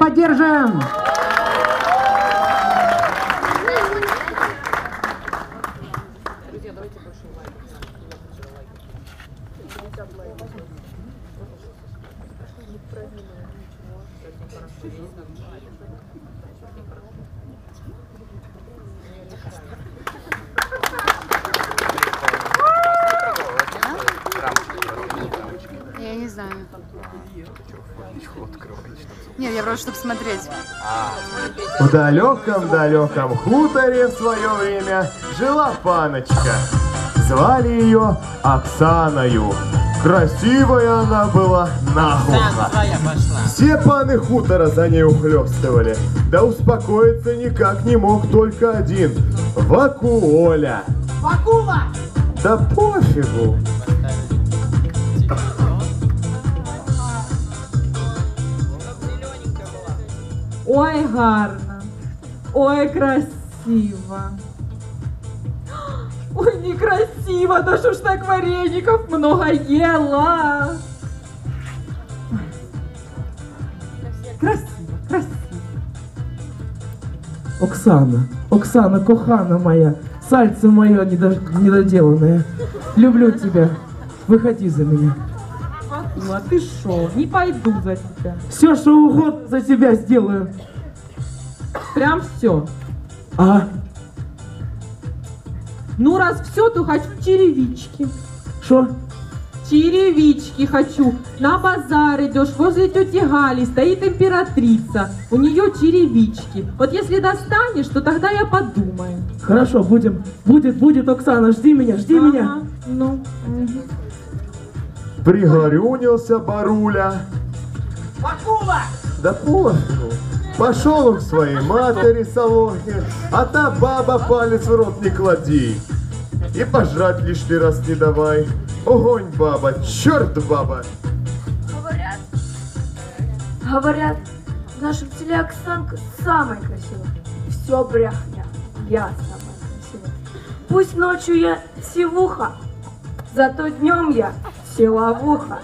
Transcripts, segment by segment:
Поддержим! Я не знаю. Нет, я просто, чтобы смотреть. В далеком-далеком хуторе в свое время жила паночка. Звали ее Оксаною. Красивая она была наглухо. Все паны хутора за ней ухлёстывали. Да успокоиться никак не мог только один. Вакуоля. Вакула! Да пофигу. Ой, гарно. Ой, красиво. Ой, некрасиво. Да что ж так вареников много ела. Красиво, красиво. Оксана, Оксана, кохана моя, сальце мое недоделанное. Люблю тебя. Выходи за меня. Вакула, ты шо? Не пойду за тебя. Все, что угодно за тебя сделаю. Прям все. Ага. Ну, раз все, то хочу черевички. Что? Черевички хочу. На базар идешь, возле тети Гали стоит императрица. У нее черевички. Вот если достанешь, то тогда я подумаю. Хорошо, будет, Оксана, жди меня, жди меня. Ну. Пригорюнился Баруля. Вакула! Да пофигу. Пошел он к своей матери Солохе, а та баба палец в рот не клади. И пожрать лишний раз не давай. Огонь, баба, черт, баба. Говорят, в нашем селе Оксанка самая красивая. Все брехня, я самая красивая. Пусть ночью я сивуха, зато днем я силовуха.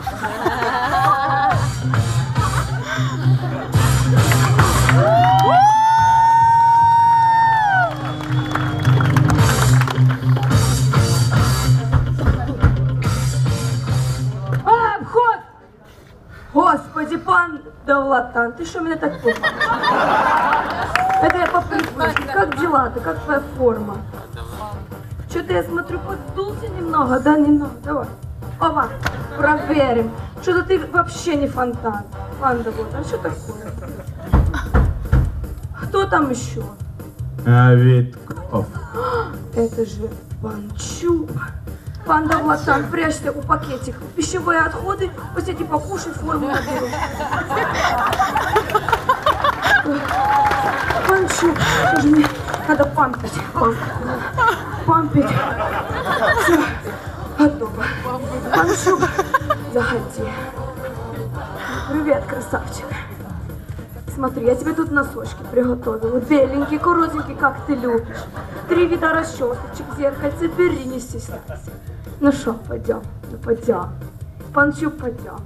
Обход! Господи, пан Давлатан, ты что меня так пугаешь? Это я по привычке. Как дела-то? Как твоя форма? Что-то я смотрю, поддулся немного, да? Немного, давай. Опа, проверим. Что-то ты вообще не фонтан. Пан Давлатан, что такое? Кто там еще? А Витков. Это же Панчук. Пан Давлатан, прячься у пакетик. Пищевые отходы, посиди, покушай, форму наберу. Панчук, тоже мне надо пампить. Пампить. Все, готово. Панчук, заходи. Привет, красавчик. Смотри, я тебе тут носочки приготовила. Беленькие, коротенькие, как ты любишь. 3 вида расчесочек, зеркальце, бери, не стесняйся. Ну что, пойдем? Ну пойдем. Панчук, пойдем.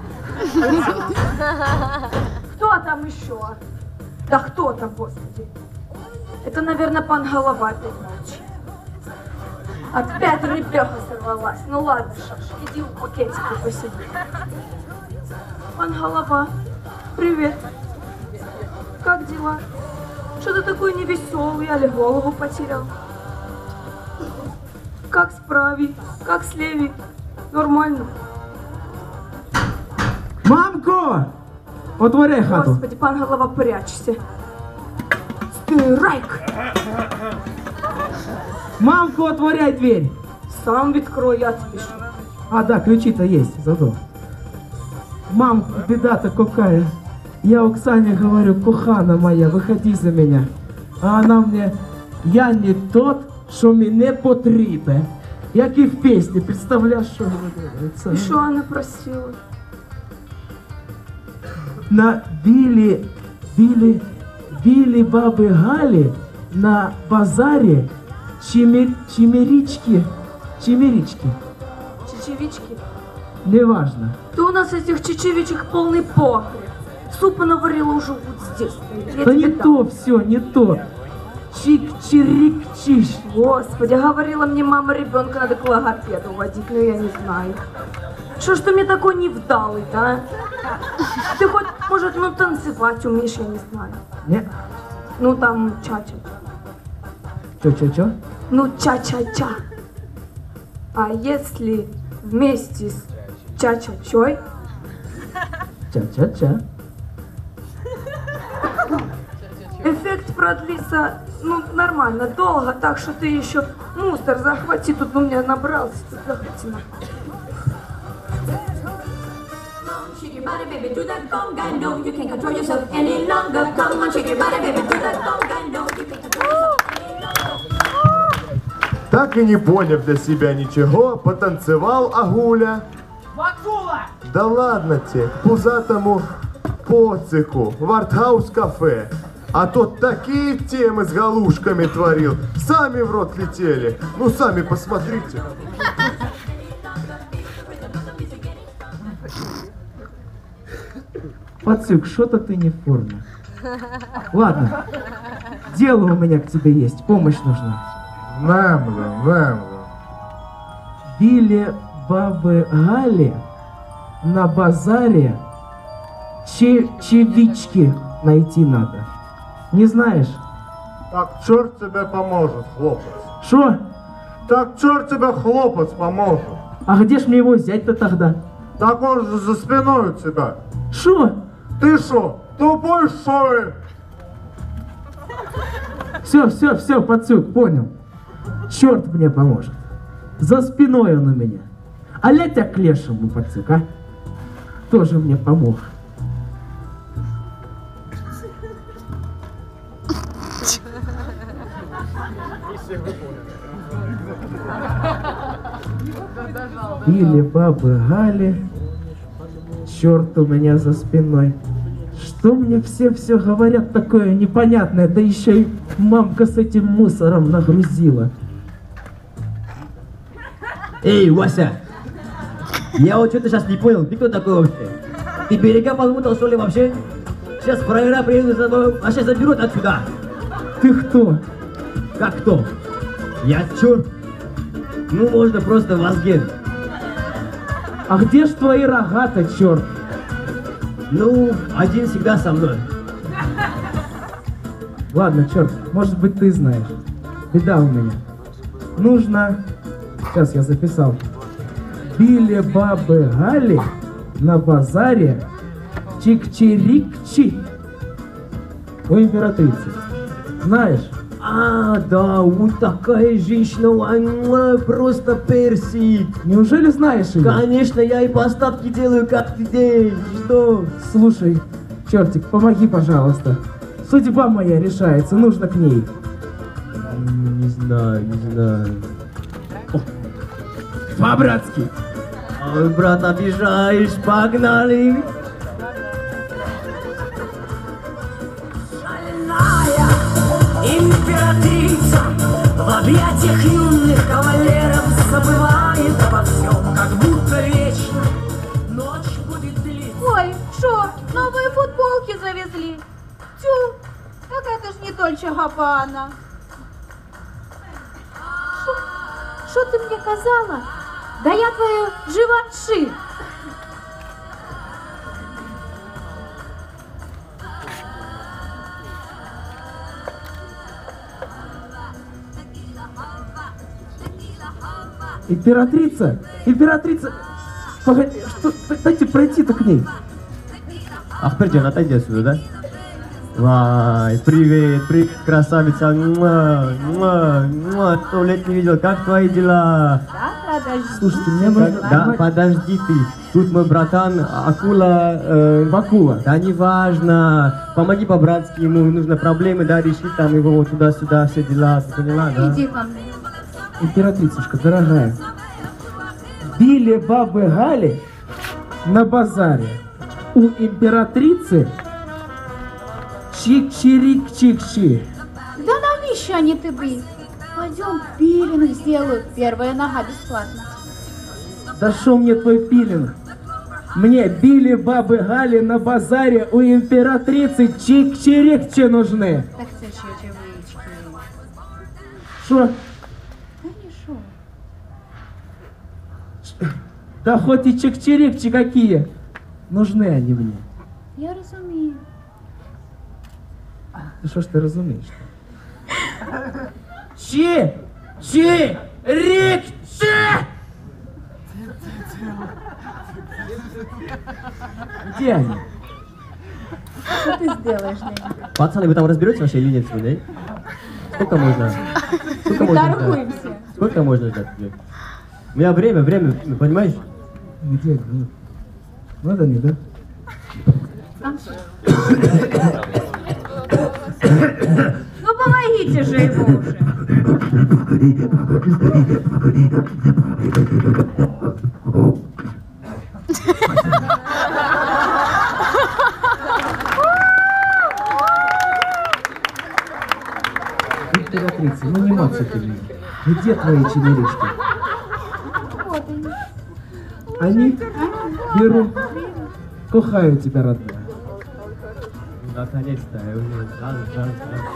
Кто там еще? Да кто там, господи? Это, наверное, пан Голова опять ночи. Опять рыбеха сорвалась. Ну ладно, Шаш, иди в пакетике посиди. Пан Голова, привет. Как дела? Что ты такой невеселый, али голову потерял? Как с правой, как с левой? Нормально. Мамко! Отворяй хату. Господи, пан Голова, прячься. Стирайк! Мамко, отворяй дверь. Сам відкрой, я тебе что? А, да, ключи-то есть, зато. Мам, беда-то какая. Я Оксане говорю, кохана моя, выходи за меня. А она мне, я не тот, що мене потрібен. Як і в пісні, представляєш, що говориться? И что она просила? На білі баби Галі на базарі чимерички, Чечевички? неважно. Да у нас этих чечевичек полный погреб. Супа наварила уже вот здесь. Я Да тебе не дам. то все, не то. Чик-чирик-чиш. Господи, говорила мне мама, ребенка надо к логопеду водить, но я не знаю. Что ж ты мне такой невдалый-то, а? Ты хоть, может, ну танцевать умеешь, я не знаю. Не, Ну там ча-ча. чё? Ну ча-ча-ча. А если вместе с ча-ча-чой? Ча-ча-ча. Эффект продлится, ну, нормально, долго, так что ты еще мусор захвати, тут у меня набрался, тут захвати. Shake your body, baby, do that conga. No, you can't control yourself any longer. Come on, shake your body, baby, do that conga. No, you can't control yourself any longer. Так и не поняв для себя ничего, потанцевал Агуля. Вакула! Да ладно тебе, к пузатому поцику в артхаус-кафе. А тот такие темы с галушками творил, сами в рот летели. Ну, сами посмотрите. Пацюк, что-то ты не в форме. Ладно, дело у меня к тебе есть, помощь нужна. Били бабы Гали на базаре чевички найти надо. Не знаешь? Так черт тебе поможет, хлопец. Шо? Так черт тебе хлопец поможет. А где ж мне его взять-то тогда? Так он же за спиной у тебя. Шо? Ты шо, тупой шо ли? Все, пацюк, понял. Черт мне поможет. За спиной он у меня. А ля тебя к лешему, пацюк, а? Тоже мне помог. Или бабы Гали, черт у меня за спиной. Что мне все говорят такое непонятное, да еще и мамка с этим мусором нагрузила. Эй, Вася! Я вот что-то сейчас не понял, ты кто такой вообще? Ты берега подмутал, что ли, вообще? Сейчас фраера приедут за тобой, а сейчас заберут отсюда. Ты кто? Как кто? Я черт. Ну, можно просто Вазген. А где ж твои рога-то, черт? Ну, один всегда со мной. Ладно, черт, может быть ты знаешь. Беда у меня. Нужно... Сейчас я записал. Били бабы Гали на базаре чик-чирик-чи у императрицы. Знаешь? А, да, вот такая женщина, просто персик. Неужели знаешь ее? Конечно, я и поставки делаю каждый день. Что? Слушай, чертик, помоги, пожалуйста. Судьба моя решается, нужно к ней. Не знаю. По-братски. Ой, брат, обижаешь, погнали. Императрица в объятиях юных кавалеров забывает обо всем, как будто вечно ночь будет длиться. Ой, шо, новые футболки завезли? Тю, так это ж не Дольче Габбана. Шо ты мне казала? Да я твою животши. Императрица! Погоди, что, дайте пройти-то к ней. Ахперджан, отойди отсюда, да? Вай, привет, красавица. 100 лет не видел, как твои дела? Да, подожди. Слушайте, мне нужно... Да, подожди ты. Тут мой братан Акула... Вакула. Да неважно. Помоги по-братски, ему нужно проблемы, да, решить там его вот туда-сюда, все дела. Ты поняла, да? Иди ко мне. Императрицушка, дорогая. Били бабы Гали на базаре у императрицы чик-чирик-чик-чи. Да навеща не ты бы. Пойдем пилинг сделаю. Первая нога бесплатно. Да шо мне твой пилинг? Мне били бабы Гали на базаре у императрицы чик-чирикчи нужны. Так це ще черевички. Шо? Та ні, шо. Да хоть и чик-чирикчи какие. Нужны они мне. Я розумію. Ты что ж ты разумеешь? Чи-чи-рик-чи! Где они? Що ти зробиш, Лень? Пацаны, вы там разберетесь вообще или нет сегодня? Сколько можно? Сколько можно ждать? Торгуємося. Сколько можно ждать? У меня время, ну, понимаешь? Где они? Вот они, да? Ну помогите же ему уже. Императрица, ну не маться ты меня. Где твои чемеришки? Они? Беру. Кохаю тебя, родная. Наконец-то, я уже ждал.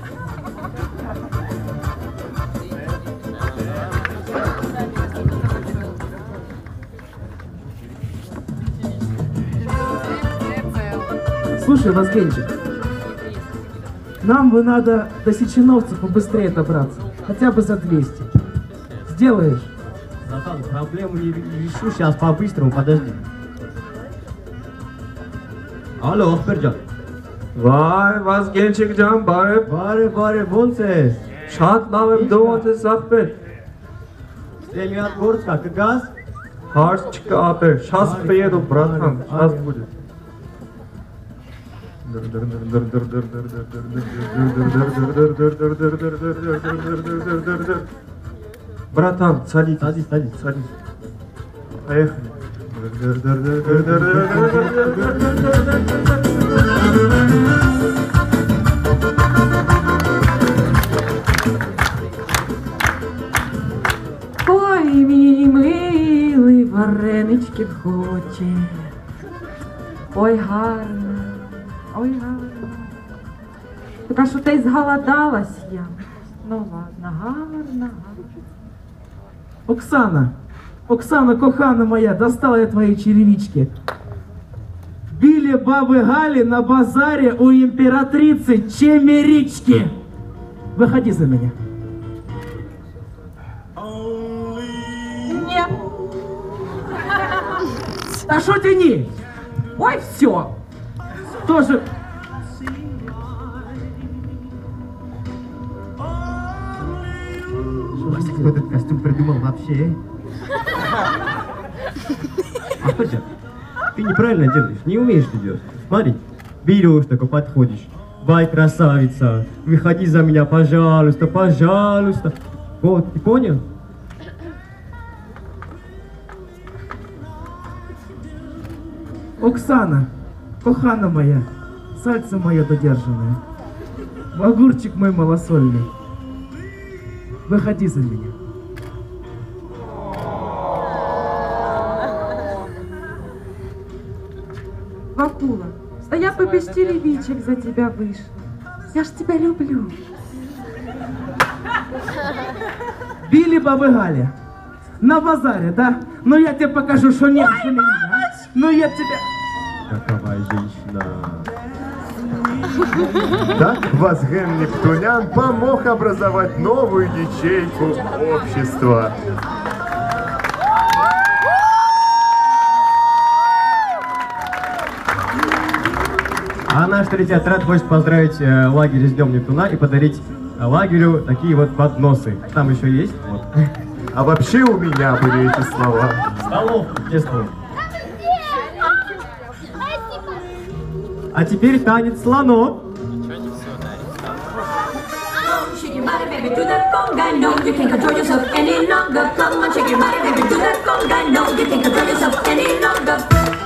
Слушай, Вазгенчик, нам бы надо до Сеченовцев побыстрее добраться. Хотя бы за 200. Сделаешь? Натан, проблему не решу, сейчас по-быстрому, подожди. Алло, Ахперджан. Vay vazgeçecektim bari. Bari, bunses. Şartlarım doğru zahmet. Стреляет горстка, как газ. Harççık abi. Şans приеду, братан. Şans будет. Братан, садись. Садись. Поехали. Ой, мій милий, вареничків хоче. Ой, гарно, ой, гарно. Така що ти зголодалась я. Ну ладно, гарно. Оксана, кохана моя, достала я твои черевички. Били бабы Гали на базаре у императрицы чемерички. Выходи за меня. Нет. Да что тяни? Ой, все. Тоже... Вася, кто этот костюм придумал вообще? Ахперджан, ты неправильно делаешь, не умеешь ты делать. Смотри, берешь такой, подходишь. Бай, красавица, выходи за меня, пожалуйста, пожалуйста. Вот, ты понял? Оксана, кохана моя, сальце мое додержанное, огурчик мой малосольный, выходи за меня. Вакула, да я бы без черевичек за тебя вышла. Я ж тебя люблю. Били бабы Гали на базаре, да? Ну я тебе покажу, что нет. Ой, мамочки! Ну я тебя... Какая женщина. Так Вазген Нептунян помог образовать новую ячейку общества. А наш третий отряд хочет поздравить лагерь с Днем Нептуна и подарить лагерю такие вот подносы. Там еще есть. Вот. А вообще у меня были эти слова. Столов, честно. А теперь танец слонов. Shake your body, baby, do that conga. No, you can't control yourself any longer. Come on, shake your body, baby, do that conga. No, you can't control yourself any longer.